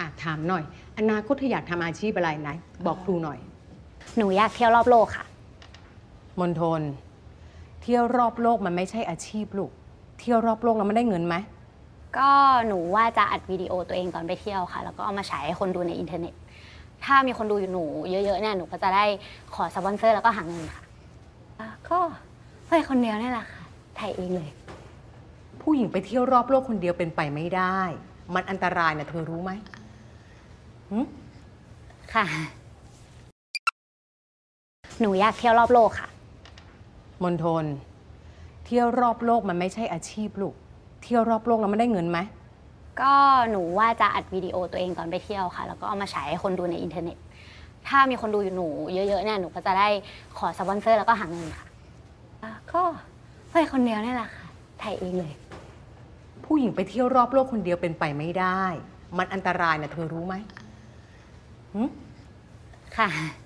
ถามหน่อยอนาคตเธออยากทำอาชีพอะไรไหนบอกครูหน่อยหนูอยากเที่ยวรอบโลกค่ะมณฑลเที่ยวรอบโลกมันไม่ใช่อาชีพลูกเที่ยวรอบโลกแล้วมันได้เงินไหมก็หนูว่าจะอัดวิดีโอตัวเองตอนไปเที่ยวค่ะแล้วก็เอามาฉายให้คนดูในอินเทอร์เน็ตถ้ามีคนดูอยู่หนูเยอะๆเนี่ยหนูก็จะได้ขอสปอนเซอร์แล้วก็หาเงินค่ะก็ไปคนเดียวนี่แหละค่ะถ่ายเองเลยผู้หญิงไปเที่ยวรอบโลกคนเดียวเป็นไปไม่ได้มันอันตรายนะเธอรู้ไหมค่ะหนูอยากเที่ยวรอบโลกค่ะมณฑลเที่ยวรอบโลกมันไม่ใช่อาชีพลูกเที่ยวรอบโลกแล้วมันได้เงินไหมก็หนูว่าจะอัดวิดีโอตัวเองตอนไปเที่ยวค่ะแล้วก็เอามาฉายให้คนดูในอินเทอร์เน็ตถ้ามีคนดูอยู่หนูเยอะๆเนี่ยหนูก็จะได้ขอสปอนเซอร์แล้วก็หาเงินค่ะก็ไปคนเดียวนี่แหละค่ะถ่ายเองเลยผู้หญิงไปเที่ยวรอบโลกคนเดียวเป็นไปไม่ได้มันอันตรายนะเธอรู้ไหมค่ะ